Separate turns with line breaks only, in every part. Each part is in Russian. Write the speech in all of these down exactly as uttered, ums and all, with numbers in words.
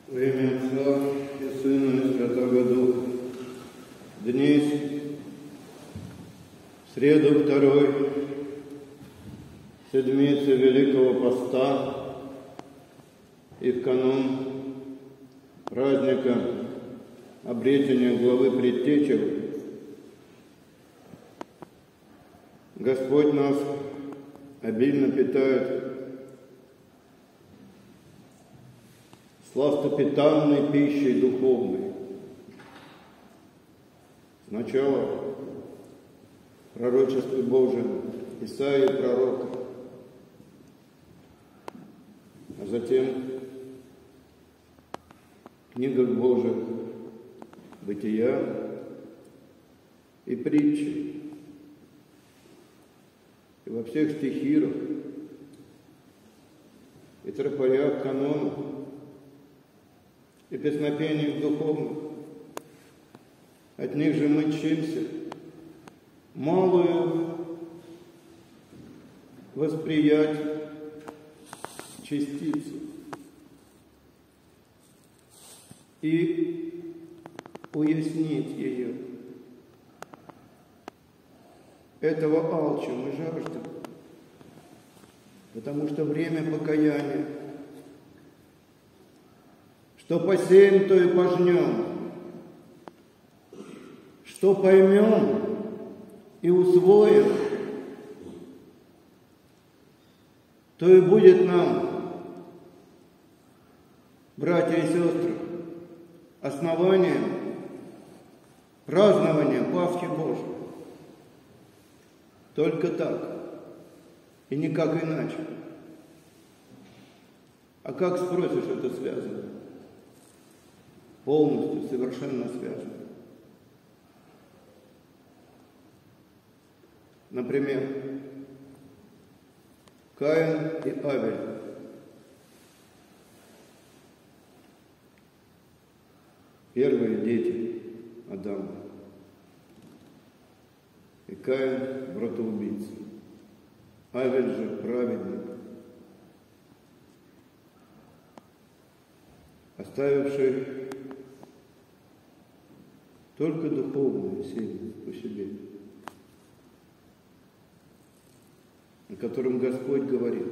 Во имя Отца и Сына и Святого Духа. Дни в среду второй седмицы Великого Поста и в канун праздника обретения главы Предтечи Господь нас обильно питает сластопитанной пищей духовной. Сначала пророчество Божие Исаии пророка, а затем книга Божия, Бытия и притчи. И во всех стихирах и тропарях канонов и песнопениях духовных. От них же мы чимся малую восприять частицу и уяснить ее. Этого алчим и жаждем, потому что время покаяния. Что посеем, то и пожнем. Что поймем и усвоим, то и будет нам, братья и сестры, основанием празднования Пасхи Божьей. Только так и никак иначе. А как спросишь, это связано? Полностью, совершенно связано. Например, Каин и Авель. Первые дети Адама. И Каин – братоубийца. Авель же праведник, оставивший только духовное семя по себе, о котором Господь говорит: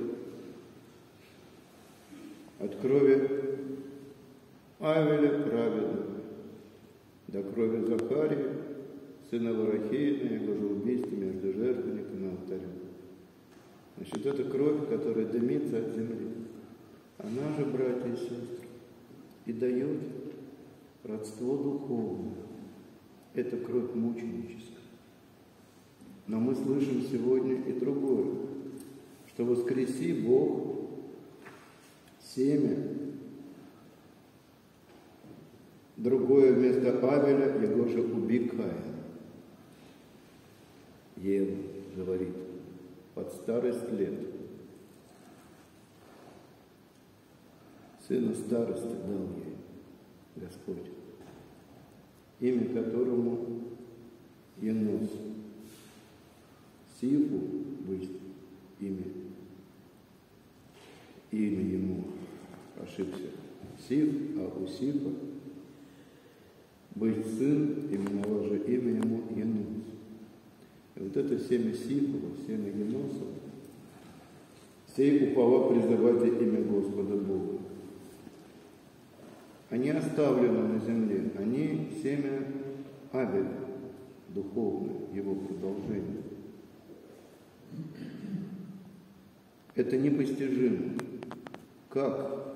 от крови Авеля праведного до крови Захария, сына Варахеина, его же убийства между жертвенником и алтарем. Значит, это кровь, которая дымится от земли. Она же, братья и сестры, и дает родство духовное. Это кровь мученическая. Но мы слышим сегодня и другое, что воскреси Бог семя, другое вместо Авеля, его же уби Каина. Ева говорит: под старость лет сына старости дал ей Господь, имя которому Енос. Сифу быть имя, имя ему ошибся Сиф, а у Сифа быть сын, именовал же имя ему Енос. И вот это семя Сифова, семя Еносова, сей упова призывать имя Господа Бога. Они оставлены на земле, они семя Авеля, духовное, его продолжение. Это непостижимо. Как?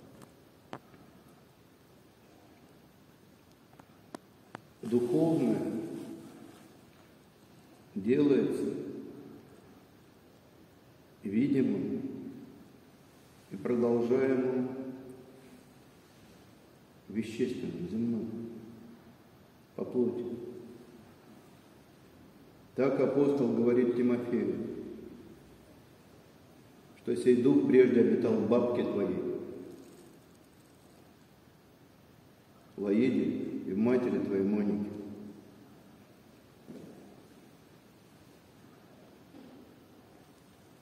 Духовное делается видимым и продолжаемым вещественным, земным, по плоти. Так апостол говорит Тимофею, что сей дух прежде обитал в бабке твоей, в Аиде и в матери твоей Монике.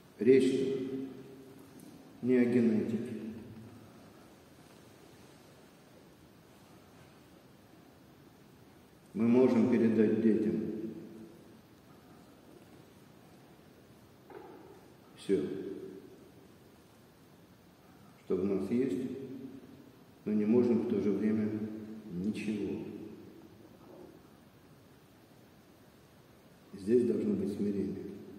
Речь не о генетике, мы можем передать детям. Все, что в нас есть, но не можем в то же время ничего. Здесь должно быть смирение.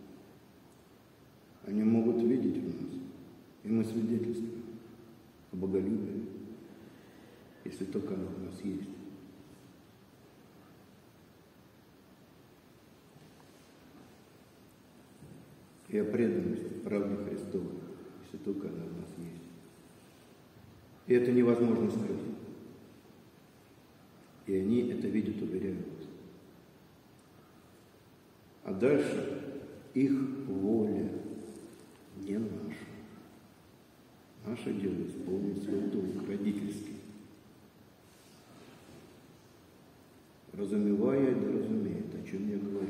Они могут видеть в нас, и мы свидетельствуем о боголюбии, если только оно в нас есть. И о преданности правде Христовой, если только она в нас есть. И это невозможно скрыть. И они это видят, уверяют. А дальше их воля, не наша. Наше дело исполнить свой долг родительский. Разумевая, да разумеет, о чем я говорю.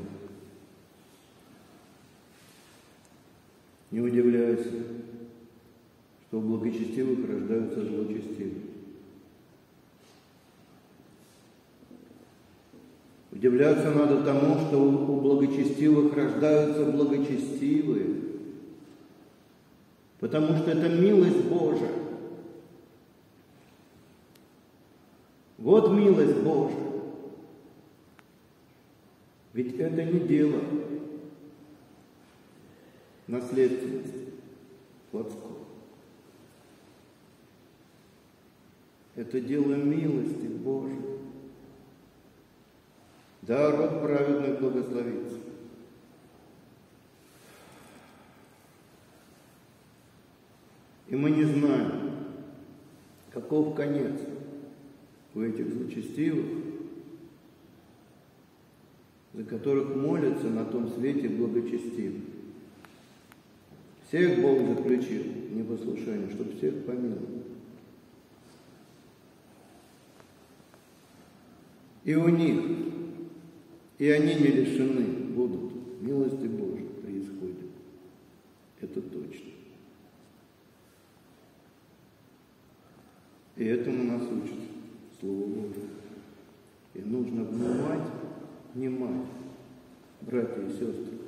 Не удивляйся, что у благочестивых рождаются злочестивые. Удивляться надо тому, что у благочестивых рождаются благочестивые, потому что это милость Божия. Вот милость Божия. Ведь это не дело наследственности плотской. Это дело милости Божией. Да, род праведный благословится. И мы не знаем, каков конец у этих злочестивых, за которых молятся на том свете благочестивые. Всех Бог заключил в непослушание, чтобы всех помиловал. И у них, и они не лишены будут. Милости Божией происходит. Это точно. И этому нас учит Слово Божие. И нужно внимать, внимать, братья и сестры,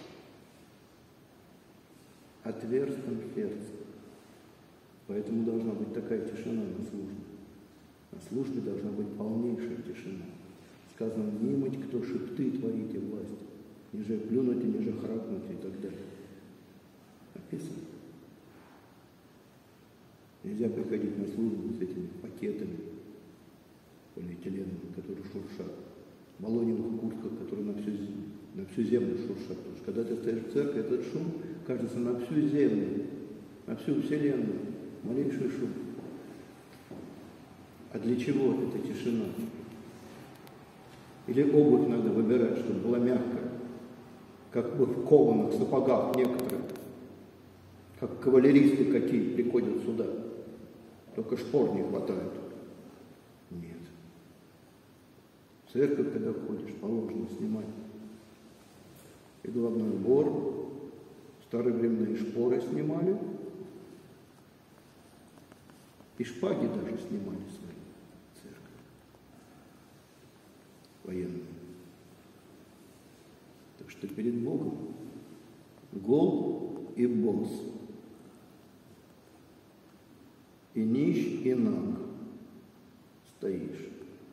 отверстым сердцем. Поэтому должна быть такая тишина на службе. На службе должна быть полнейшая тишина. Сказано, не имать кто шепты творите власть, ниже плюнуть и ниже храпнуть и так далее. Написано. Нельзя приходить на службу с этими пакетами полиэтиленовыми, которые шуршат, баллоневых куртках, которые на всю, на всю землю шуршат. Потому что когда ты стоишь в церкви, этот шум кажется на всю землю, на всю вселенную, малейший шум. А для чего эта тишина? Или обувь надо выбирать, чтобы была мягкая, как бы в кованых сапогах некоторые, как кавалеристы какие приходят сюда. Только шпор не хватает. Нет. В церковь, когда ходишь, положено снимать и головной убор, в старые времена и шпоры снимали, и шпаги даже снимали свои в церкви. Военные. Так что перед Богом гол и босс. И нищ, и наг стоишь.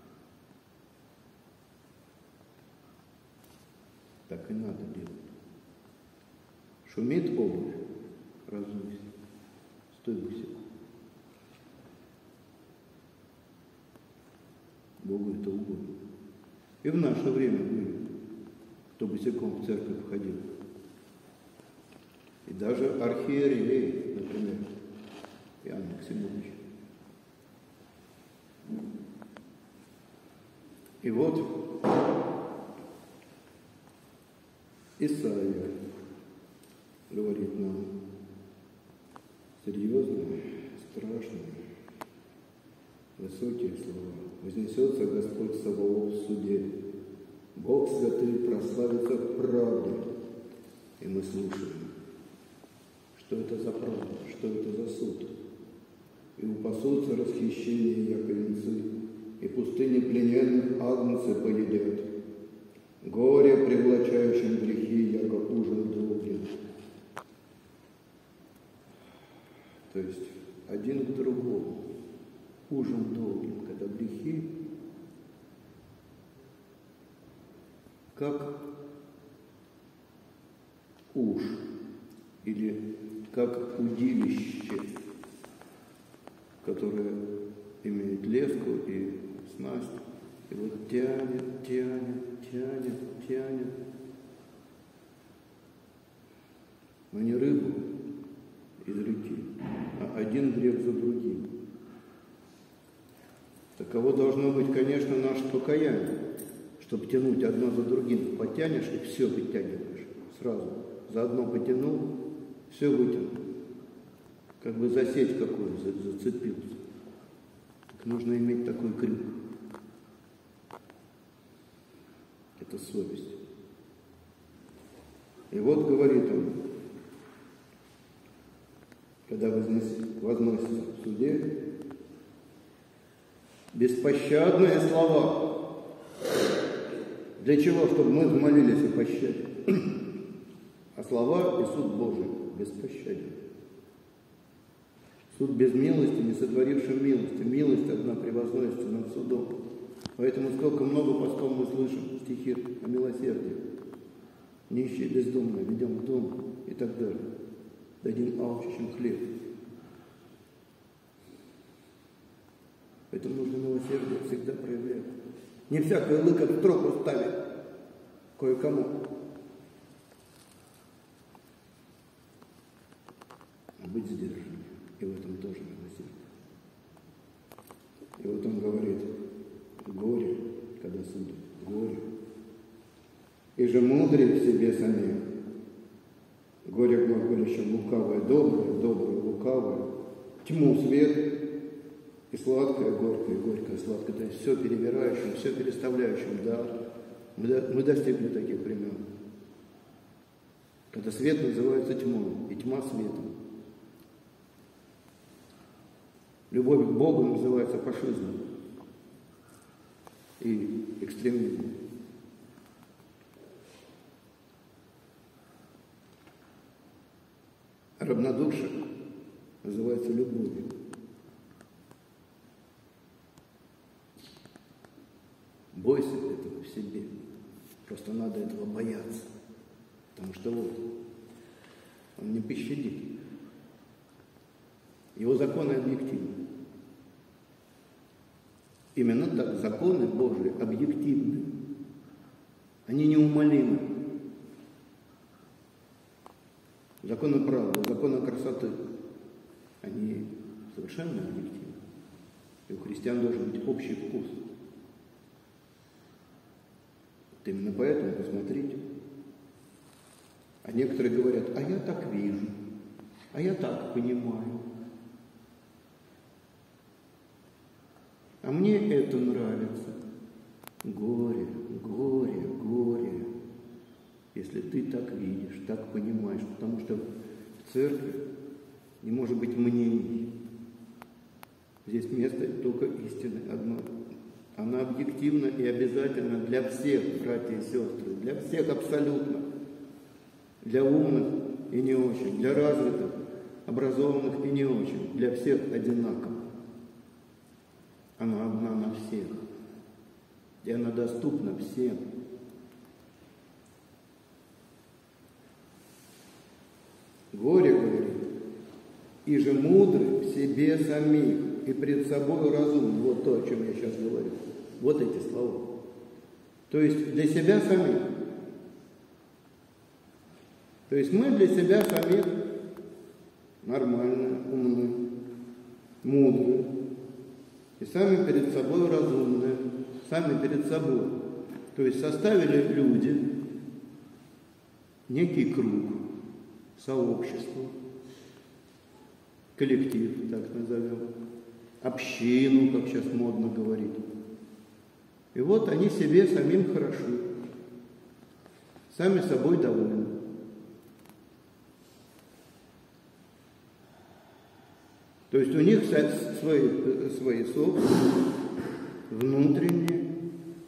Так и надо делать. Шумит обувь, разуйся, стой босиком. Богу это угодно. И в наше время были, кто босиком в церковь входил. И даже архиерей, например, Иоанн Максимович. И вот Исаия говорит нам серьезные, страшные, высокие слова. Вознесется Господь Саваоф в суде. Бог святый прославится в правде. И мы слушаем, что это за правда, что это за суд. И упасутся расхищения яко венцы, и пустыни плененных агнцы поедят. Горе, привлачающим грехи, яко ужин долгим. То есть один к другому. Ужин долгим, когда грехи, как уж или как удилище, которое имеет леску и снасть, и вот тянет, тянет, тянет, тянет, но не рыбу из реки, а один грех за другим. Таково должно быть, конечно, наше покаяние, чтобы тянуть одно за другим. Потянешь и все вытягиваешь сразу. Заодно потянул, все вытянул. Как бы за сеть какую зацепился. Так нужно иметь такой крюк. Это совесть. И вот говорит он, когда возносится в суде, беспощадные слова. Для чего? Чтобы мы молились о пощаде. А слова и суд Божий беспощаден. Суд без милости, не сотворивший милости. Милость одна превозносится над судом. Поэтому сколько много постов мы слышим стихи о милосердии. Нищие, бездомные, ведем в дом и так далее. Дадим алчущим хлеб. Поэтому нужно милосердие всегда проявлять. Не всякое лыко в строку ставить кое-кому. А быть сдержанным. И в этом тоже милосердие. И вот он говорит, горе, когда судит, горе. И же мудрый в себе самих. Горе глаголящим лукавое, доброе, доброе, лукавое. Тьму свет. И сладкое, горькое, горькое, сладкое. То есть все перебирающим, все переставляющим. Да, мы, мы достигли таких времен. Когда свет называется тьмой, и тьма светом. Любовь к Богу называется фашизмом и экстремизмом. Равнодушие называется любовью. Бойся этого в себе. Просто надо этого бояться. Потому что вот, он не пощадит. Его законы объективны. Именно так, законы Божии объективны. Они неумолимы. Законы правды, законы красоты, они совершенно объективны. И у христиан должен быть общий вкус. Вот именно поэтому посмотрите. А некоторые говорят, а я так вижу, а я так понимаю. А мне это нравится. Горе, горе, горе. Если ты так видишь, так понимаешь. Потому что в церкви не может быть мнений. Здесь место только истины одно. Она объективна и обязательна для всех, братья и сестры. Для всех абсолютно. Для умных и не очень. Для развитых, образованных и не очень. Для всех одинаково. Она одна на всех. И она доступна всем. Горе, говорит, и же мудры в себе самих, и пред собой разумны. Вот то, о чем я сейчас говорю. Вот эти слова. То есть для себя самих. То есть мы для себя самих нормальные, умные, мудрые. И сами перед собой разумные, сами перед собой. То есть составили люди некий круг, сообщество, коллектив, так назовем, общину, как сейчас модно говорить. И вот они себе самим хороши, сами собой довольны. То есть у них свои, свои собственные, внутренние,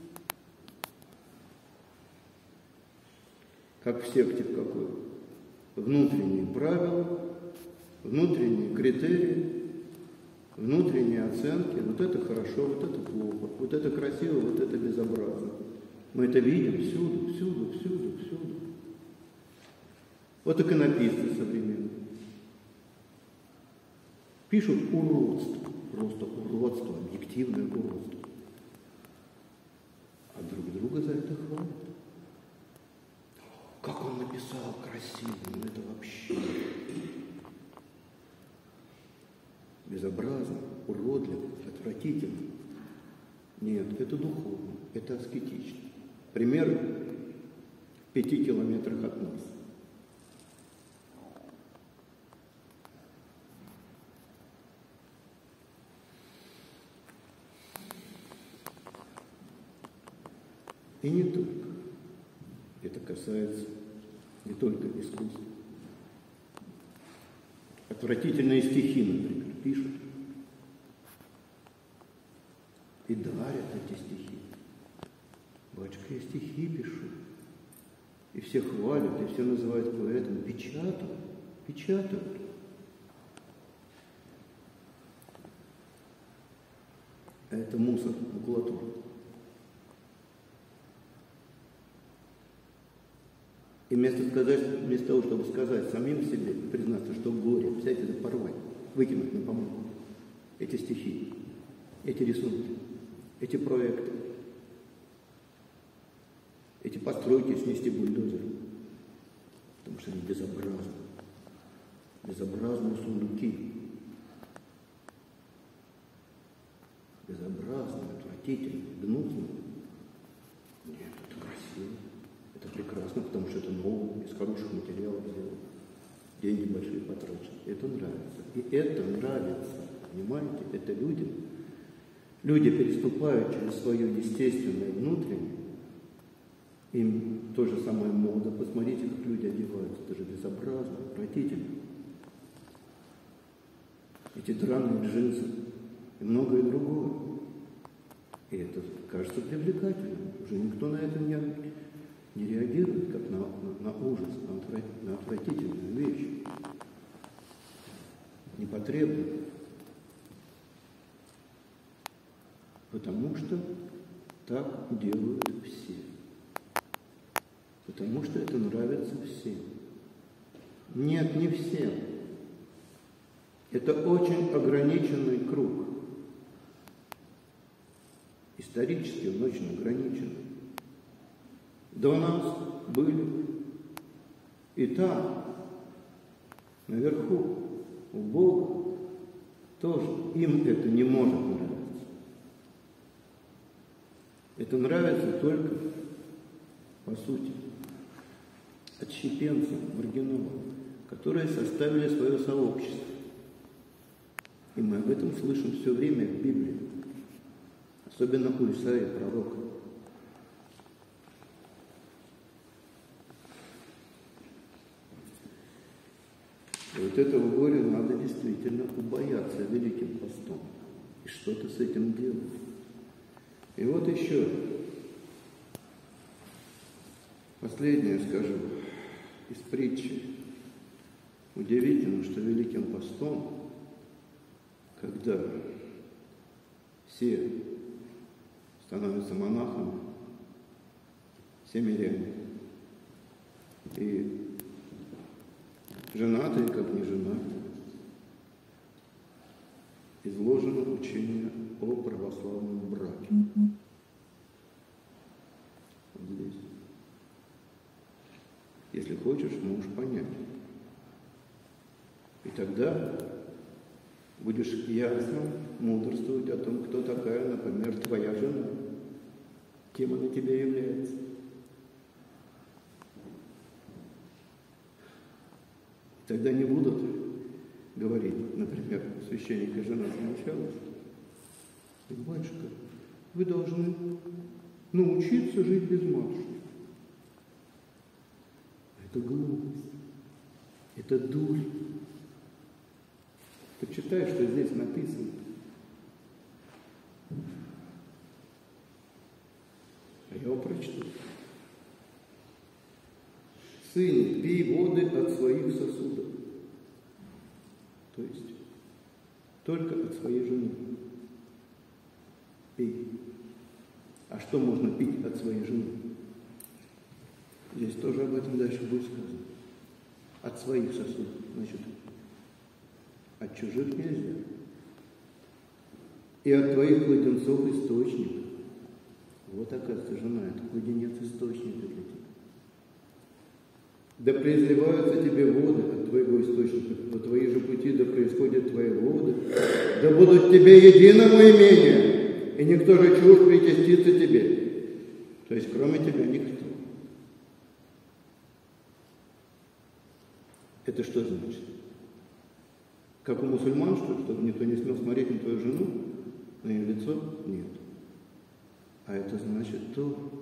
как в секте в какой, внутренние правила, внутренние критерии, внутренние оценки. Вот это хорошо, вот это плохо, вот это красиво, вот это безобразно. Мы это видим всюду, всюду, всюду, всюду. Вот иконописцы современные. Пишут уродство, просто уродство, объективное уродство. А друг друга за это хвалят. Как он написал красиво, ну это вообще безобразно, уродливо, отвратительно. Нет, это духовно, это аскетично. Пример в пяти километрах от нас. И не только. Это касается не только искусства. Отвратительные стихи, например, пишут. И дарят эти стихи. Батюшка, я стихи пишу. И все хвалят, и все называют поэтом. Печатают, печатают. А это мусор, макулатура. И вместо, сказать, вместо того, чтобы сказать самим себе, признаться, что горе, взять это порвать, выкинуть на помойку. Эти стихи, эти рисунки, эти проекты, эти постройки снести бульдозером. Потому что они безобразны. Безобразные сундуки. Безобразные, отвратительные, гнусные. Нет, это красиво. Это прекрасно, потому что это новое, из хороших материалов сделано. Деньги большие потрачены. Это нравится. И это нравится. Понимаете? Это людям. Люди переступают через свое естественное внутреннее. Им то же самое мода. Посмотрите, как люди одеваются. Это же безобразно, отвратительно. Эти драные джинсы и многое другое. И это кажется привлекательным. Уже никто на это не, не реагирует, как на, на, на ужас, на, отврат, на отвратительную вещь. Непотребную. Потому что так делают все. Потому что это нравится всем. Нет, не всем. Это очень ограниченный круг. Исторически он очень ограниченный. До нас были и там, наверху, у Бога, тоже им это не может нравиться. Это нравится только, по сути, отщепенцам, маргиналам, которые составили свое сообщество. И мы об этом слышим все время в Библии, особенно у Исаии пророка. И вот этого горя надо действительно убояться великим постом и что-то с этим делать. И вот еще последнее скажу из притчи. Удивительно, что великим постом, когда все становятся монахами, все миряне, и женатые, как не женатые, изложено учение о православном браке. Mm-hmm. Вот здесь. Если хочешь, можешь понять. И тогда будешь ясно мудрствовать о том, кто такая, например, твоя жена, кем она тебе является. И тогда не будут говорить, например, священник и жена замечалась. Батюшка, вы должны научиться жить без матушки. Это глупость. Это дурь. Почитай, что здесь написано. прочту. Сын, пей воды от своих сосудов. То есть только от своей жены. Пей. А что можно пить от своей жены? Здесь тоже об этом дальше будет сказано. От своих сосудов. Значит, от чужих нельзя. И от твоих кладенцов источник. Вот, оказывается, жена, это кладенец источника для тебя. Да произливаются тебе воды от твоего источника, по твои же пути да происходят твои воды, да будут тебе единому имению, и никто же чушь причастится тебе. То есть, кроме тебя никто. Это что значит? Как у мусульман, что ли, чтобы никто не смел смотреть на твою жену, на ее лицо? Нет. А это значит то,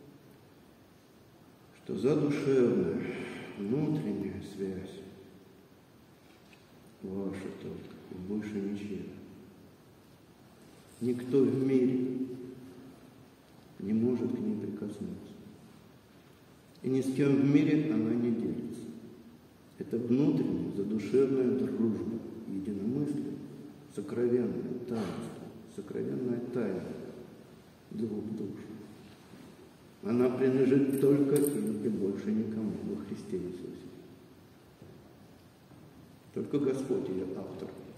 что задушевная, внутренняя связь ваша только, и больше ничего. Никто в мире не может к ней прикоснуться. И ни с кем в мире она не делится. Это внутренняя, задушевная дружба, единомыслие, сокровенное таинство, сокровенная тайна двух душ. Она принадлежит только им и больше никому во Христе Иисусе. Только Господь ее автор.